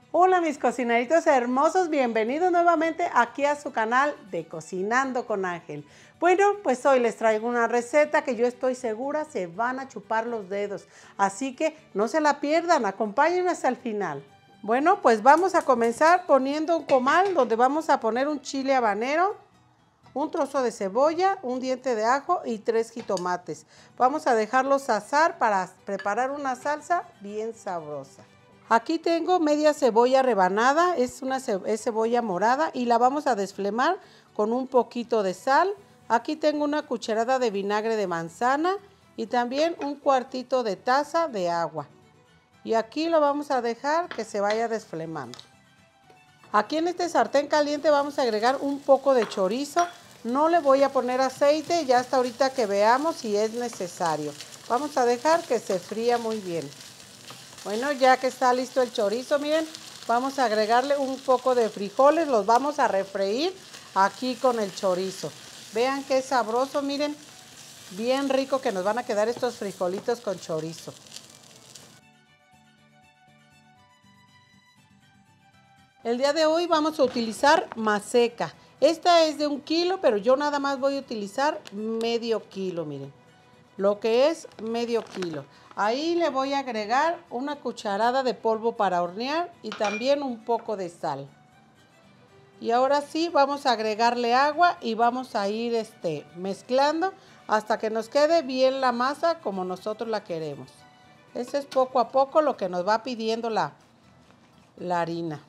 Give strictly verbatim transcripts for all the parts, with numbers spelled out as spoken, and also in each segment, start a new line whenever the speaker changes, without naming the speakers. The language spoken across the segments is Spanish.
Hola mis cocineritos hermosos, bienvenidos nuevamente aquí a su canal de Cocinando con Ángel. Bueno, pues hoy les traigo una receta que yo estoy segura se van a chupar los dedos, así que no se la pierdan, acompáñenme hasta el final. Bueno, pues vamos a comenzar poniendo un comal donde vamos a poner un chile habanero, un trozo de cebolla, un diente de ajo y tres jitomates. Vamos a dejarlos asar para preparar una salsa bien sabrosa. Aquí tengo media cebolla rebanada, es una es cebolla morada y la vamos a desflemar con un poquito de sal. Aquí tengo una cucharada de vinagre de manzana y también un cuartito de taza de agua. Y aquí lo vamos a dejar que se vaya desflemando. Aquí en este sartén caliente vamos a agregar un poco de chorizo. No le voy a poner aceite, ya hasta ahorita que veamos si es necesario. Vamos a dejar que se fría muy bien. Bueno, ya que está listo el chorizo, miren, vamos a agregarle un poco de frijoles, los vamos a refreír aquí con el chorizo. Vean qué sabroso, miren, bien rico que nos van a quedar estos frijolitos con chorizo. El día de hoy vamos a utilizar maseca. Esta es de un kilo, pero yo nada más voy a utilizar medio kilo, miren. Lo que es medio kilo. Ahí le voy a agregar una cucharada de polvo para hornear y también un poco de sal. Y ahora sí vamos a agregarle agua y vamos a ir este, mezclando hasta que nos quede bien la masa como nosotros la queremos. Eso es poco a poco lo que nos va pidiendo la, la harina.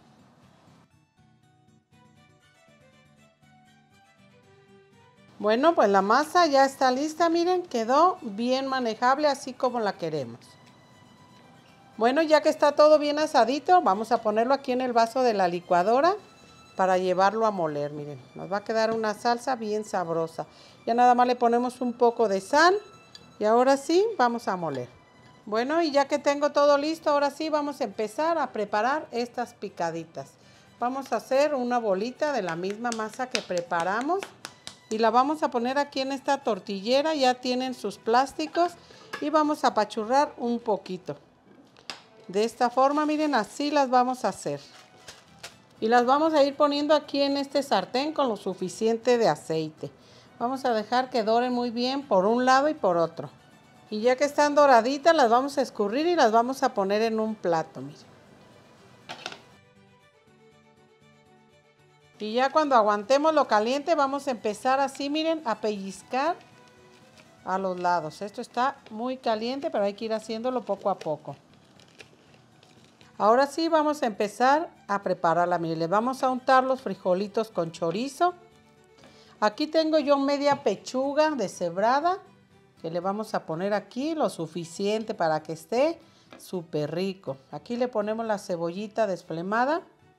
Bueno, pues la masa ya está lista, miren, quedó bien manejable así como la queremos. Bueno, ya que está todo bien asadito, vamos a ponerlo aquí en el vaso de la licuadora para llevarlo a moler, miren. Nos va a quedar una salsa bien sabrosa. Ya nada más le ponemos un poco de sal y ahora sí vamos a moler. Bueno, y ya que tengo todo listo, ahora sí vamos a empezar a preparar estas picaditas. Vamos a hacer una bolita de la misma masa que preparamos. Y la vamos a poner aquí en esta tortillera, ya tienen sus plásticos y vamos a apachurrar un poquito. De esta forma, miren, así las vamos a hacer. Y las vamos a ir poniendo aquí en este sartén con lo suficiente de aceite. Vamos a dejar que doren muy bien por un lado y por otro. Y ya que están doraditas, las vamos a escurrir y las vamos a poner en un plato, miren. Y ya cuando aguantemos lo caliente vamos a empezar así, miren, a pellizcar a los lados. Esto está muy caliente, pero hay que ir haciéndolo poco a poco. Ahora sí vamos a empezar a prepararla. Miren, le vamos a untar los frijolitos con chorizo. Aquí tengo yo media pechuga deshebrada que le vamos a poner aquí lo suficiente para que esté súper rico. Aquí le ponemos la cebollita desflemada.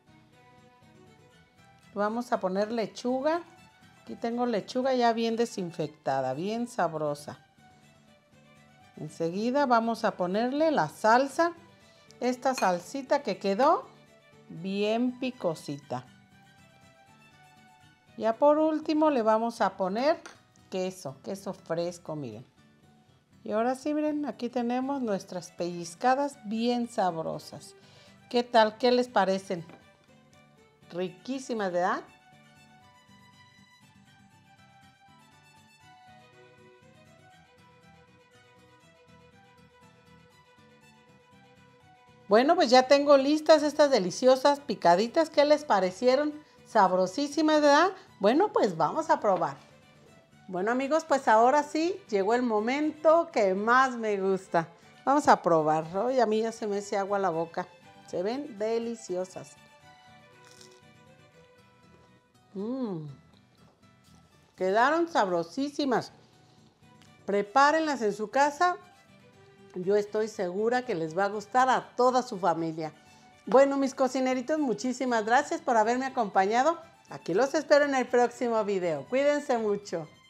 Vamos a poner lechuga. Aquí tengo lechuga ya bien desinfectada, bien sabrosa. Enseguida vamos a ponerle la salsa. Esta salsita que quedó bien picosita. Ya por último le vamos a poner queso, queso fresco, miren. Y ahora sí, miren, aquí tenemos nuestras pellizcadas bien sabrosas. ¿Qué tal? ¿Qué les parecen? Riquísimas, ¿verdad? Bueno, pues ya tengo listas estas deliciosas picaditas. ¿Qué les parecieron? Sabrosísimas, ¿verdad? Bueno, pues vamos a probar. Bueno, amigos, pues ahora sí llegó el momento que más me gusta. Vamos a probar. Hoy a mí ya se me hace agua la boca. Se ven deliciosas. Mmm. Quedaron sabrosísimas. Prepárenlas en su casa. Yo estoy segura que les va a gustar a toda su familia. Bueno, mis cocineritos, muchísimas gracias por haberme acompañado. Aquí los espero en el próximo video. Cuídense mucho.